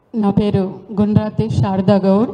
నా పేరు గుండ్రాతి శారదా గౌడ్.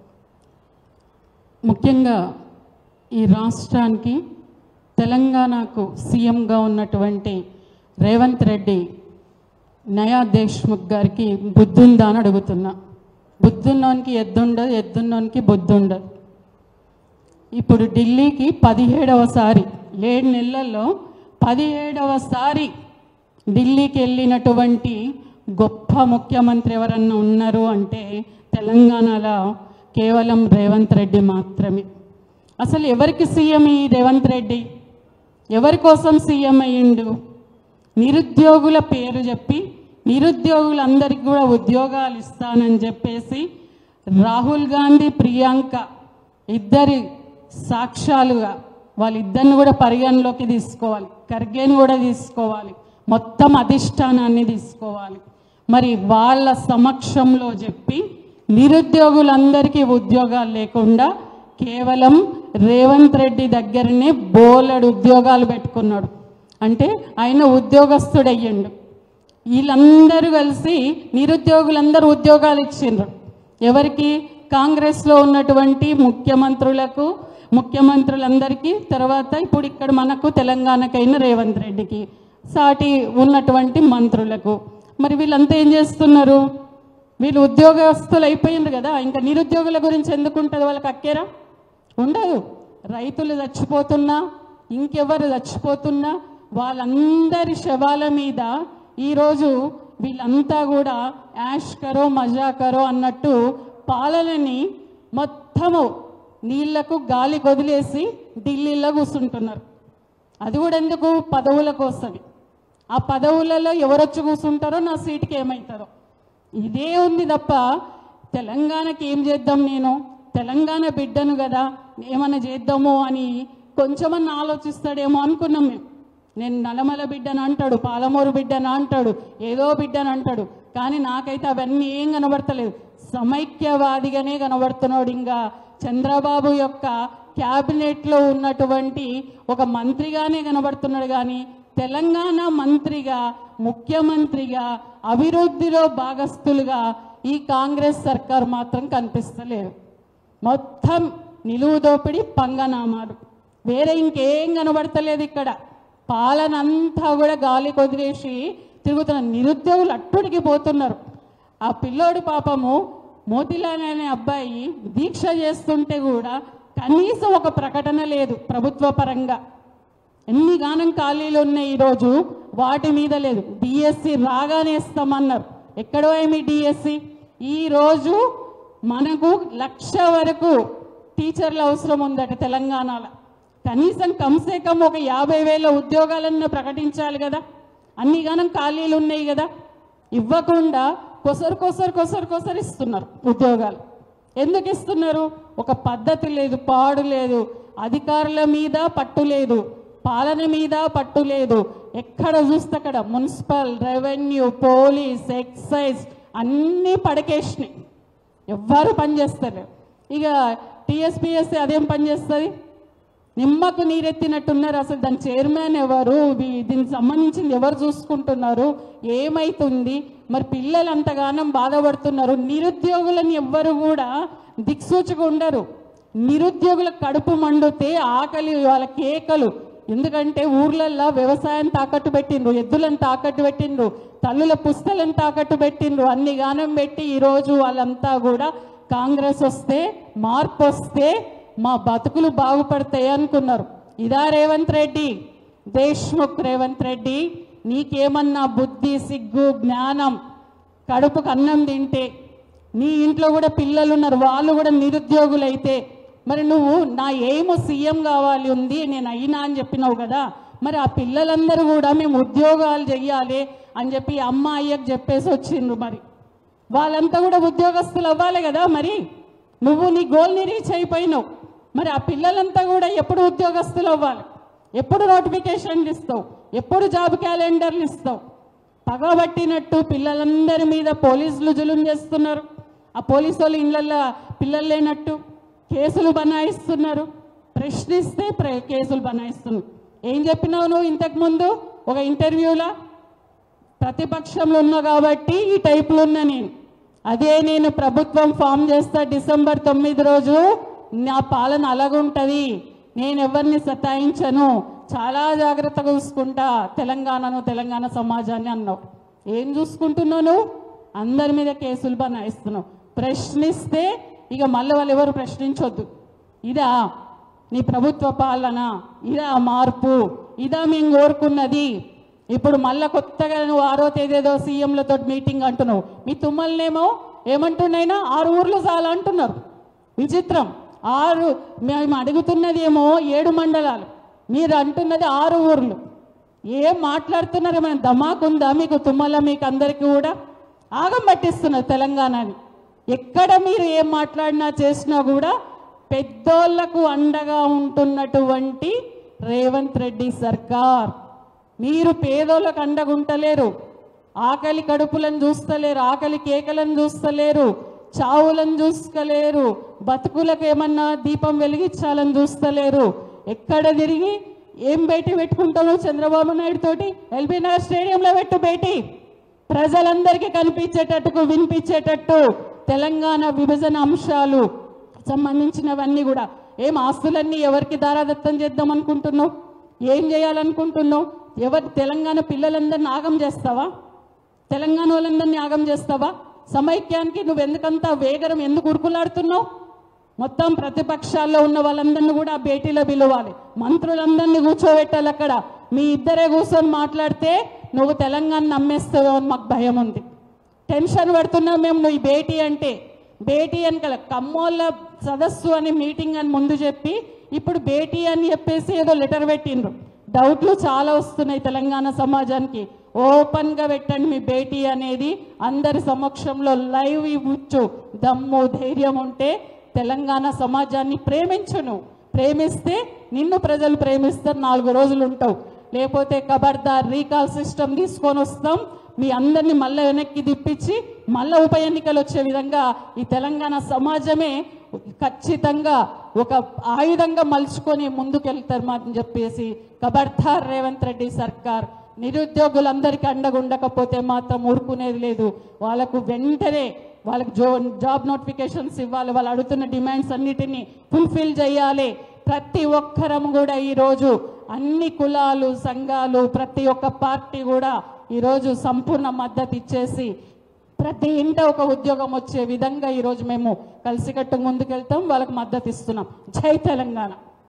ముఖ్యంగా ఈ రాష్ట్రానికి తెలంగాణకు సీఎంగా ఉన్నటువంటి రేవంత్ రెడ్డి నయా దేశ్ముఖ్ గారికి బుద్ధుందా అని అడుగుతున్నా. బుద్ధున్నోనికి ఎద్దుండదు, ఎద్దున్నోనికి బుద్ధుండదు. ఇప్పుడు ఢిల్లీకి 17వసారి 7 నెలల్లో 17వసారి ఢిల్లీకి వెళ్ళినటువంటి గొప్ప ముఖ్యమంత్రి ఎవరన్నా ఉన్నారు అంటే తెలంగాణలో కేవలం రేవంత్ రెడ్డి మాత్రమే. అసలు ఎవరికి సీఎం ఈ రేవంత్ రెడ్డి? ఎవరి కోసం సీఎం అయ్యిండు? నిరుద్యోగుల పేరు చెప్పి నిరుద్యోగులందరికీ కూడా ఉద్యోగాలు ఇస్తానని చెప్పేసి రాహుల్ గాంధీ, ప్రియాంక ఇద్దరి సాక్ష్యాలుగా వాళ్ళిద్దరిని కూడా పరిగణలోకి తీసుకోవాలి, ఖర్గేని కూడా తీసుకోవాలి, మొత్తం అధిష్టానాన్ని తీసుకోవాలి. మరి వాళ్ళ సమక్షంలో చెప్పి నిరుద్యోగులందరికీ ఉద్యోగాలు లేకుండా కేవలం రేవంత్ రెడ్డి దగ్గరనే బోలెడు ఉద్యోగాలు పెట్టుకున్నాడు. అంటే ఆయన ఉద్యోగస్తుడయ్యిండు. వీళ్ళందరూ కలిసి నిరుద్యోగులందరూ ఉద్యోగాలు ఇచ్చిండ్రు. ఎవరికి? కాంగ్రెస్లో ఉన్నటువంటి ముఖ్యమంత్రులందరికీ, తర్వాత ఇప్పుడు ఇక్కడ మనకు తెలంగాణకైన రేవంత్ రెడ్డికి, సాటి ఉన్నటువంటి మంత్రులకు. మరి వీళ్ళంతా ఏం చేస్తున్నారు? వీళ్ళు ఉద్యోగస్తులు అయిపోయింది కదా, ఇంకా నిరుద్యోగుల గురించి ఎందుకు ఉంటుంది? వాళ్ళకి అక్కేరా? ఉండదు. రైతులు చచ్చిపోతున్నా, ఇంకెవరు చచ్చిపోతున్నా వాళ్ళందరి శవాల మీద ఈరోజు వీళ్ళంతా కూడా యాష్ కరో మజా కరో అన్నట్టు పాలనని మొత్తము నీళ్లకు గాలి వదిలేసి ఢిల్లీలో కూర్చుంటున్నారు. అది కూడా ఎందుకు? పదవుల కోసమే. ఆ పదవులలో ఎవరొచ్చి కూర్చుంటారో నా సీటుకి ఏమవుతారో ఇదే ఉంది తప్ప తెలంగాణకి ఏం చేద్దాం, నేను తెలంగాణ బిడ్డను కదా ఏమన్నా చేద్దామో అని కొంచెమన్నా ఆలోచిస్తాడేమో అనుకున్నాం మేము. నేను నల్లమల బిడ్డను అంటాడు, పాలమూరు బిడ్డను అంటాడు, ఏదో బిడ్డను అంటాడు, కానీ నాకైతే అవన్నీ ఏం కనబడతలేదు. సమైక్యవాదిగానే కనబడుతున్నాడు. ఇంకా చంద్రబాబు యొక్క క్యాబినెట్లో ఉన్నటువంటి ఒక మంత్రిగానే కనబడుతున్నాడు, కానీ తెలంగాణ మంత్రిగా, ముఖ్యమంత్రిగా, అభివృద్ధిలో భాగస్థులుగా ఈ కాంగ్రెస్ సర్కార్ మాత్రం కనిపిస్తలేదు. మొత్తం నిలువు దోపిడి, పంగనామాలు, వేరే ఇంకేం కనబడతలేదు. ఇక్కడ పాలన అంతా కూడా గాలి కొదిలేసి తిరుగుతున్నారు. నిరుద్యోగులు అట్టుడికి పోతున్నారు. ఆ పిల్లోడు పాపము మోతిలాల్ అనే అబ్బాయి దీక్ష చేస్తుంటే కూడా కనీసం ఒక ప్రకటన లేదు ప్రభుత్వ పరంగా. ఎన్ని గానం ఖాళీలు ఉన్నాయి ఈరోజు, వాటి మీద లేదు. డిఎస్సి రాగానే ఇస్తామన్నారు. ఎక్కడో ఏమి డిఎస్సి? ఈరోజు మనకు 1,00,000 వరకు టీచర్ల అవసరం ఉందట తెలంగాణలో. కనీసం కమ్సే కమ్ ఒక 50,000 ఉద్యోగాలన్నా ప్రకటించాలి కదా. అన్ని గానం ఖాళీలు ఉన్నాయి కదా. ఇవ్వకుండా కొసరు ఇస్తున్నారు ఉద్యోగాలు. ఎందుకు ఇస్తున్నారు? ఒక పద్ధతి లేదు, పాడు లేదు, అధికారుల మీద పట్టు లేదు, పాలన మీద పట్టు లేదు. ఎక్కడ చూస్తే అక్కడ మున్సిపల్, రెవెన్యూ, పోలీస్, ఎక్సైజ్ అన్నీ పడకేసినాయి. ఎవ్వరు పనిచేస్తారు. ఇక టీఎస్పీఎస్సీ అదేం పనిచేస్తుంది? నిమ్మకు నీరెత్తినట్టున్నారు. అసలు దాని చైర్మన్ ఎవరు? దీనికి సంబంధించింది ఎవరు చూసుకుంటున్నారు? ఏమైతుంది? మరి పిల్లలు అంతగానం బాధపడుతున్నారు. నిరుద్యోగులని ఎవ్వరు కూడా దిక్సూచిగా ఉండరు. నిరుద్యోగుల కడుపు మండితే ఆకలి, వాళ్ళ కేకలు. ఎందుకంటే ఊర్లల్లో వ్యవసాయం తాకట్టు పెట్టిండ్రు, ఎద్దులను తాకట్టు పెట్టిండ్రు, తల్లుల పుస్తలను తాకట్టు పెట్టిండ్రు, అన్ని గానం పెట్టి ఈరోజు వాళ్ళంతా కూడా కాంగ్రెస్ వస్తే, మార్పు వస్తే మా బతుకులు బాగుపడతాయి అనుకున్నారు. ఇదా రేవంత్ రెడ్డి? దేశ్ముఖ్ రేవంత్ రెడ్డి, నీకేమన్నా బుద్ధి, సిగ్గు, జ్ఞానం? కడుపుకు అన్నం తింటే నీ ఇంట్లో కూడా పిల్లలు ఉన్నారు, వాళ్ళు కూడా నిరుద్యోగులైతే మరి నువ్వు నా ఏమో సీఎం కావాలి ఉంది, నేను అయినా అని చెప్పినావు కదా. మరి ఆ పిల్లలందరూ కూడా మేము ఉద్యోగాలు చెయ్యాలి అని చెప్పి అమ్మ అయ్యకు చెప్పేసి వచ్చిండ్రు. మరి వాళ్ళంతా కూడా ఉద్యోగస్తులు అవ్వాలి కదా. మరి నువ్వు నీ గోల్ని రీచ్ అయిపోయినావు. మరి ఆ పిల్లలంతా కూడా ఎప్పుడు ఉద్యోగస్తులు అవ్వాలి? ఎప్పుడు నోటిఫికేషన్లు ఇస్తావు? ఎప్పుడు జాబ్ క్యాలెండర్లు ఇస్తావు? పగబట్టినట్టు పిల్లలందరి మీద పోలీసులు జులుం చేస్తున్నారు. ఆ పోలీసు వాళ్ళు ఇళ్ళల్లో పిల్లలు లేనట్టు కేసులు బనాయిస్తున్నారు. ప్రశ్నిస్తే కేసులు బనాయిస్తున్నారు. ఏం చెప్పినావు నువ్వు ఇంతకుముందు ఒక ఇంటర్వ్యూలో? ప్రతిపక్షంలో ఉన్నా కాబట్టి ఈ టైపులో ఉన్నా నేను. అదే నేను ప్రభుత్వం ఫామ్ చేస్తా డిసెంబర్ 9 రోజు నా పాలన అలాగుంటుంది, నేను ఎవరిని సతాయించను, చాలా జాగ్రత్తగా చూసుకుంటా తెలంగాణను, తెలంగాణ సమాజాన్ని అన్నావు. ఏం చూసుకుంటున్నావు? అందరి మీద కేసులు బనాయిస్తున్నావు. ప్రశ్నిస్తే ఇక మళ్ళీ వాళ్ళు ఎవరు ప్రశ్నించొద్దు. ఇదా నీ ప్రభుత్వ పాలన? ఇదా మార్పు? ఇదా మేము కోరుకున్నది? ఇప్పుడు మళ్ళీ కొత్తగా నువ్వు 6వ తేదీదో సీఎంలతో మీటింగ్ అంటున్నావు. మీ తుమ్మలనేమో ఏమంటున్నాయినా 6 ఊర్లు చాలా అంటున్నారు. విచిత్రం. 6 మేము అడుగుతున్నది ఏమో 7 మండలాలు, మీరు అంటున్నది 6 ఊర్లు. ఏం మాట్లాడుతున్నారు? ఏమైనా ధమాకుందా మీకు? తుమ్మల మీకు అందరికీ కూడా ఆగం పట్టిస్తున్నారు తెలంగాణని. ఎక్కడ మీరు ఏం మాట్లాడినా చేసినా కూడా పెద్దోళ్లకు అండగా ఉంటున్నటువంటి రేవంత్ రెడ్డి సర్కార్. మీరు పేదోళ్ళకు అండగా ఉంటలేరు, ఆకలి కడుపులను చూస్తలేరు, ఆకలి కేకలను చూస్తలేరు, చావులను చూసుకోలేరు, బతుకులకు ఏమన్నా దీపం వెలిగించాలని చూస్తలేరు. ఎక్కడ తిరిగి ఏం భేటీ పెట్టుకుంటావు చంద్రబాబు నాయుడు తోటి? ఎల్బీ నగర్ స్టేడియంలో పెట్టు భేటీ, ప్రజలందరికీ కనిపించేటట్టు వినిపించేటట్టు తెలంగాణ విభజన అంశాలు సంబంధించినవన్నీ కూడా. ఏం ఆస్తులన్నీ ఎవరికి దారాదత్తం చేద్దాం అనుకుంటున్నావు? ఏం చేయాలనుకుంటున్నావు? ఎవరు తెలంగాణ పిల్లలందరినీ ఆగం చేస్తావా? తెలంగాణ వాళ్ళందరినీ ఆగం చేస్తావా? సమైక్యానికి నువ్వు ఎందుకంత వేగరం ఎందుకు ఉరుకులాడుతున్నావు? మొత్తం ప్రతిపక్షాల్లో ఉన్న వాళ్ళందరినీ కూడా భేటీలో పిలవాలి, మంత్రులందరినీ కూర్చోబెట్టాలి. అక్కడ మీ ఇద్దరే కూర్చొని మాట్లాడితే నువ్వు తెలంగాణ నమ్మేస్తావో అని మాకు భయం ఉంది. టెన్షన్ పడుతున్నాం మేము. నువ్వు ఈ భేటీ అంటే భేటీ అని కల కమ్మోళ్ళ సదస్సు అని మీటింగ్ అని ముందు చెప్పి ఇప్పుడు భేటీ అని చెప్పేసి ఏదో లెటర్ పెట్టిండ్రు. డౌట్లు చాలా వస్తున్నాయి తెలంగాణ సమాజానికి. ఓపెన్గా పెట్టండి మీ భేటీ అనేది, అందరి సమక్షంలో లైవ్ ఇవ్వచ్చు. దమ్ము ధైర్యం ఉంటే తెలంగాణ సమాజాన్ని ప్రేమించును. ప్రేమిస్తే నిన్ను ప్రజలు ప్రేమిస్తారు, 4 రోజులు ఉంటావు. లేకపోతే ఖబర్దార్ రీకాల్ సిస్టమ్ తీసుకొని వస్తాం, మీ అందరినీ మళ్ళీ వెనక్కి తిప్పించి మళ్ళీ ఉప ఎన్నికలు వచ్చే విధంగా ఈ తెలంగాణ సమాజమే ఖచ్చితంగా ఒక ఆయుధంగా మలుచుకొని ముందుకెళ్తారు అని చెప్పేసి ఖబర్దార్ రేవంత్ రెడ్డి సర్కార్. నిరుద్యోగులందరికీ అండగా ఉండకపోతే మాత్రం ఊరుకునేది లేదు. వాళ్ళకు వెంటనే వాళ్ళకి జాబ్ నోటిఫికేషన్స్ ఇవ్వాలి, వాళ్ళు అడుగుతున్న డిమాండ్స్ అన్నిటినీ ఫుల్ఫిల్ చేయాలి. ప్రతి ఒక్కరం కూడా ఈరోజు అన్ని కులాలు, సంఘాలు, ప్రతి ఒక్క పార్టీ కూడా ఈరోజు సంపూర్ణ మద్దతు ఇచ్చేసి ప్రతి ఇంట ఒక ఉద్యోగం వచ్చే విధంగా ఈరోజు మేము కలిసికట్టు ముందుకెళ్తాం, వాళ్ళకి మద్దతు ఇస్తున్నాం. జై తెలంగాణ.